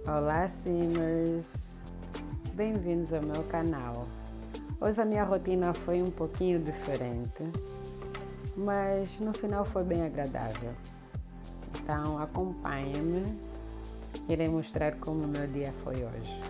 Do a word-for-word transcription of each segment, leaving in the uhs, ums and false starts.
Olá, Simmers! Bem-vindos ao meu canal. Hoje a minha rotina foi um pouquinho diferente, mas no final foi bem agradável. Então acompanhe-me, irei mostrar como o meu dia foi hoje.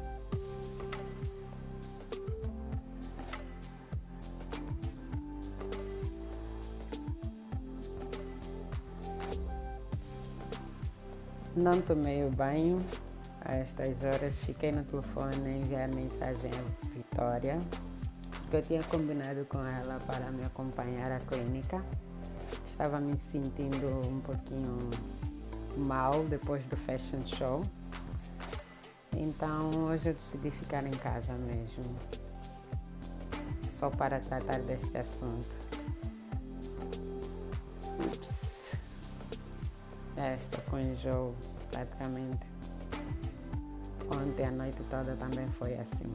Não tomei o banho a estas horas, fiquei no telefone a enviar mensagem à Vitória, porque eu tinha combinado com ela para me acompanhar à clínica. Estava me sentindo um pouquinho mal depois do fashion show, então hoje eu decidi ficar em casa mesmo, só para tratar deste assunto. Ups. É, estou com enjoo praticamente. Ontem a noite toda também foi assim.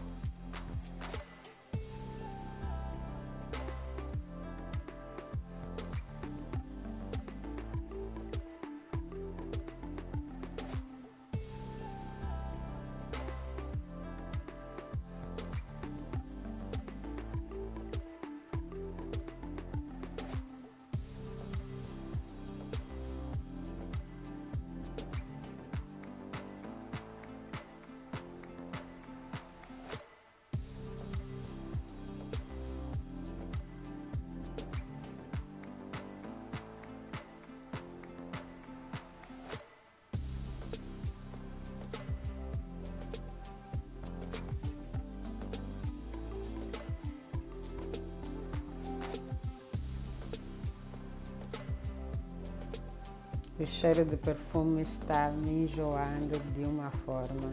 O cheiro de perfume está me enjoando de uma forma.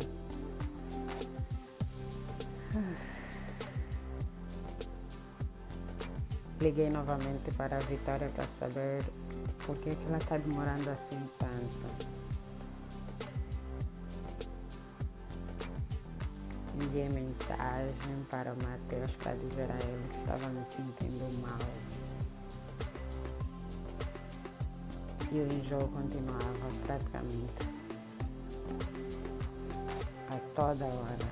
Liguei novamente para a Vitória para saber por que ela está demorando assim tanto. Enviei mensagem para o Matheus para dizer a ele que estava me sentindo mal. E o enjoo continuava praticamente a toda hora.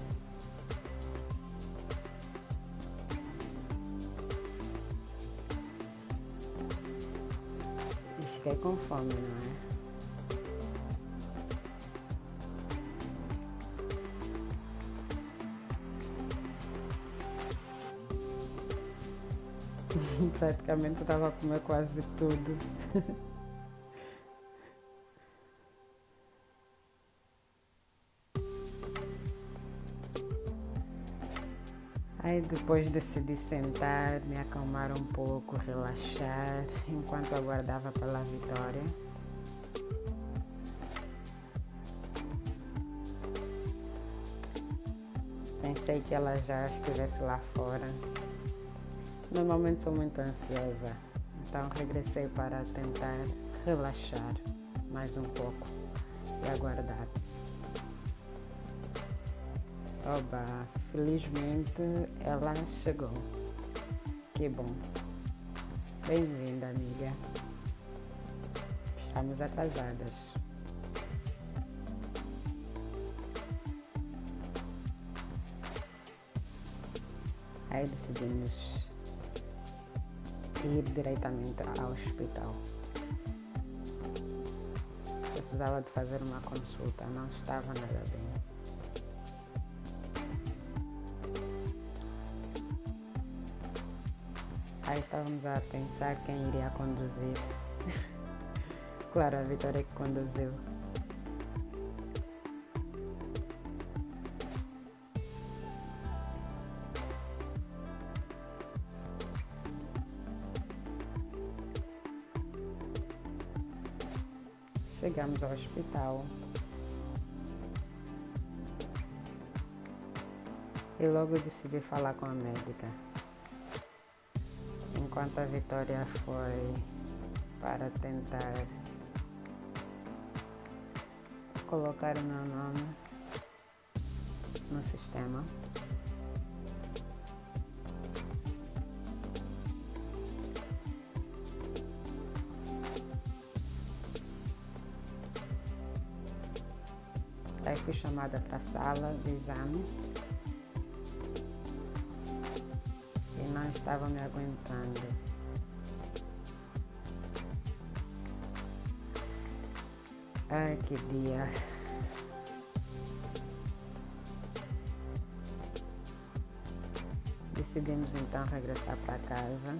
E fiquei com fome, não é? Praticamente eu estava a comer quase tudo. Aí depois decidi sentar, me acalmar um pouco, relaxar, enquanto aguardava pela Vitória. Pensei que ela já estivesse lá fora. Normalmente sou muito ansiosa, então regressei para tentar relaxar mais um pouco e aguardar. Oba, felizmente ela chegou. Que bom. Bem-vinda, amiga. Estamos atrasadas. Aí decidimos ir diretamente ao hospital. Precisava de fazer uma consulta, não estava nada bem. Aí estávamos a pensar quem iria conduzir. Claro, a Vitória que conduziu. Chegamos ao hospital. E logo decidi falar com a médica. Enquanto a Vitória foi para tentar colocar o meu nome no sistema. Aí fui chamada para a sala de exame e não estava me aguentando. Ai, que dia! Decidimos então regressar para casa,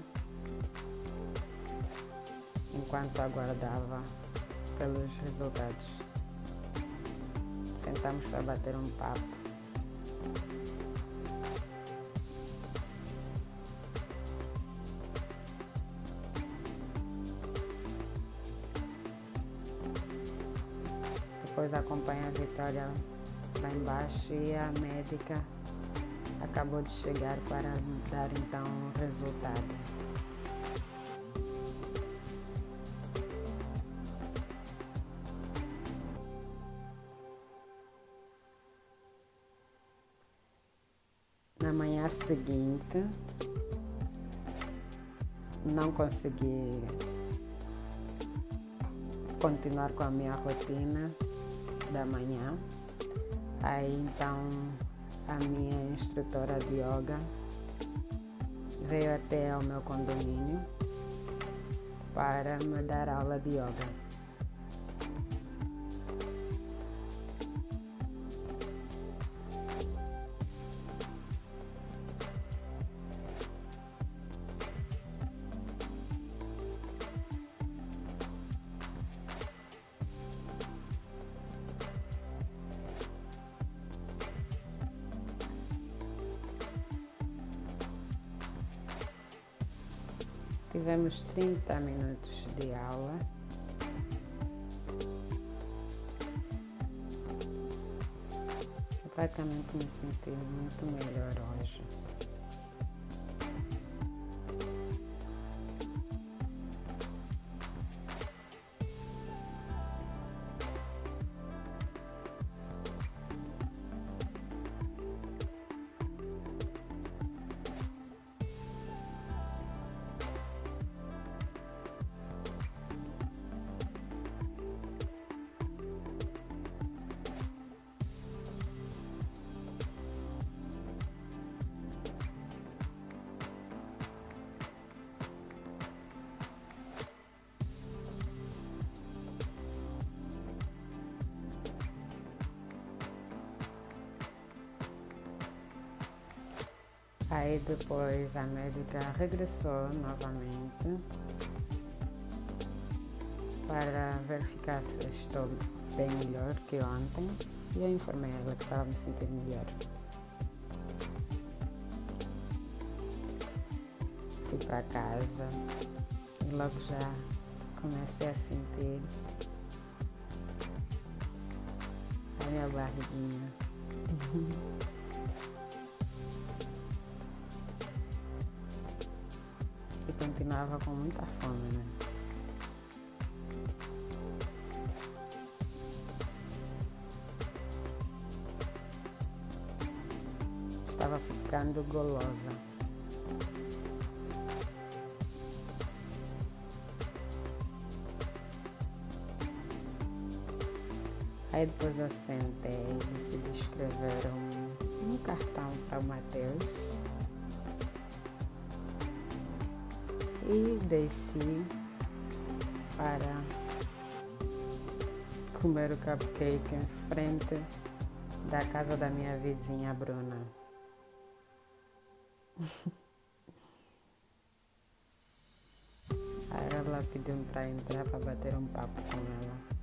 enquanto aguardava pelos resultados. Sentamos para bater um papo. Depois acompanhei a Vitória lá embaixo e a médica acabou de chegar para dar então o resultado. Na manhã seguinte, não consegui continuar com a minha rotina da manhã. Aí então a minha instrutora de yoga veio até ao meu condomínio para me dar aula de yoga. Tivemos trinta minutos de aula. Eu praticamente me senti muito melhor hoje. Aí depois a médica regressou novamente para verificar se estou bem melhor que ontem e eu informei ela que estava me sentindo melhor. Fui para casa e logo já comecei a sentir a minha barriguinha. E continuava com muita fome, né? Estava ficando golosa. Aí depois eu sentei e decidi escrever um, um cartão para o Matheus. E desci para comer o cupcake em frente da casa da minha vizinha Bruna. Aí ela pediu para entrar para bater um papo com ela.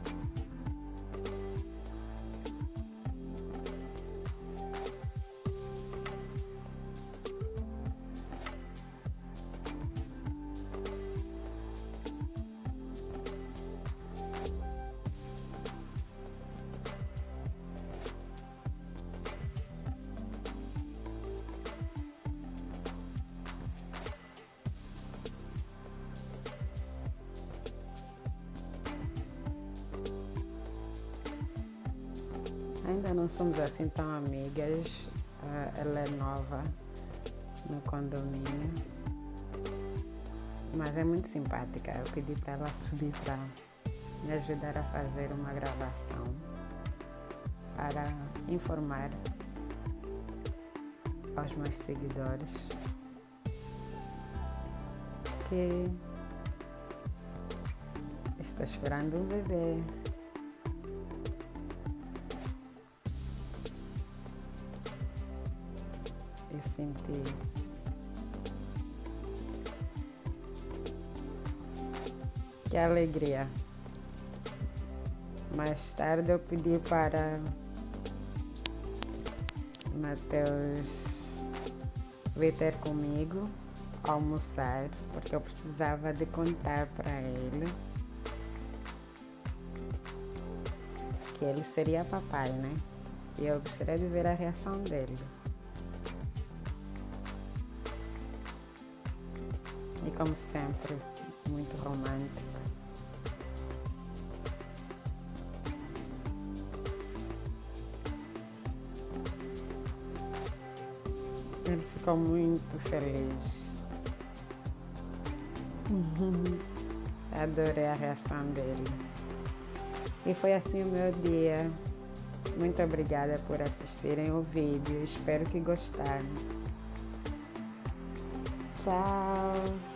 Ainda não somos assim tão amigas, ela é nova no condomínio, mas é muito simpática. Eu pedi para ela subir para me ajudar a fazer uma gravação para informar aos meus seguidores que estou esperando um bebê. Eu senti que alegria. Mais tarde eu pedi para Mateus vir ter comigo almoçar, porque eu precisava de contar para ele que ele seria papai, né? E eu gostaria de ver a reação dele. E como sempre, muito romântico. Ele ficou muito feliz. Adorei a reação dele. E foi assim o meu dia. Muito obrigada por assistirem o vídeo. Espero que gostaram. Tchau!